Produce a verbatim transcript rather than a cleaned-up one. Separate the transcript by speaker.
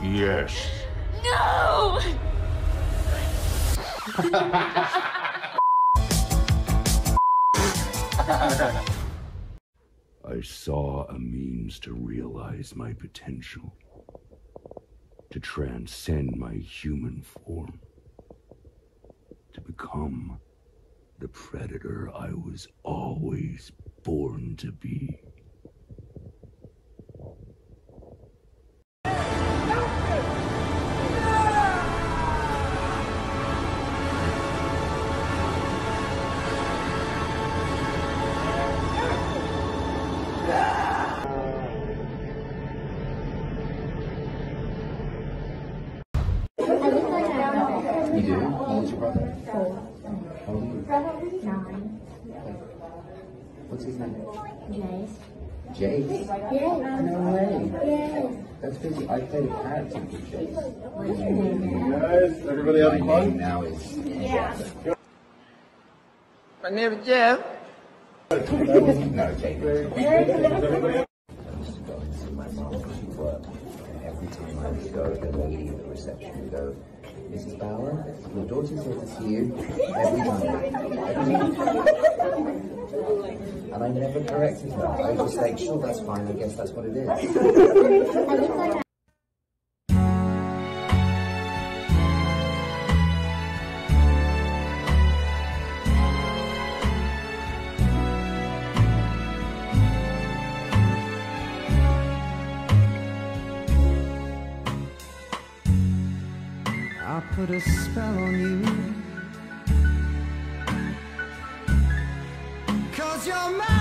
Speaker 1: Yes.
Speaker 2: No!
Speaker 1: I saw a means to realize my potential, to transcend my human form, to become the predator I was always born to be.
Speaker 3: You do? How old's your brother?
Speaker 4: Four.
Speaker 3: How old are you?
Speaker 4: Nine.
Speaker 3: What's his name?
Speaker 4: Jace.
Speaker 3: Jace?
Speaker 4: Yeah.
Speaker 3: No way.
Speaker 4: Yeah.
Speaker 3: That's crazy. I played a character called Jace.
Speaker 4: What's your name?
Speaker 5: Guys, everybody
Speaker 3: My
Speaker 5: having fun?
Speaker 3: name now is Jeff.
Speaker 6: My name is Jeff.
Speaker 3: No, James. I used to go and see my mom when she worked. And every time I would go, the lady at the reception would go, Missus Bower, your daughter's here to see you every time. Every time. And I never corrected her. I was just like, sure, that's fine. I guess that's what it is.
Speaker 7: I put a spell on you, 'cause you're mine.